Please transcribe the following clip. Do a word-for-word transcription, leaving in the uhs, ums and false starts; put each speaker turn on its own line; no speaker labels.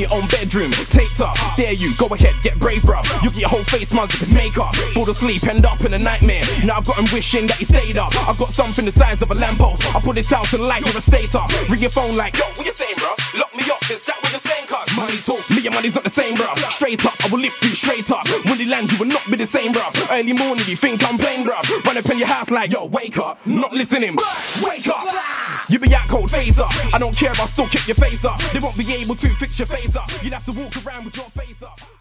your own bedroom, taped up. Dare you, go ahead, get brave, bruv. You get your whole face smudged with his makeup. Fall asleep, end up in a nightmare. Now I've got him wishing that he stayed up. I've got something the size of a lamppost. I put it out to the light, you're a stater. Ring your phone like, yo, what you saying, bruv? Lock me up, is that what you're saying, cuz? Money talk, me and money's not the same, bruv. Straight up, I will lift you straight up. When they land, you will not be the same, bruv. Early morning, you think I'm playing, bruv. Run up in your house like, yo, wake up. Not listening, wake up. You be out cold, face up. I don't care, I'll still kick your face up. They won't be able to fix your face up. You'd have to walk around with your face up.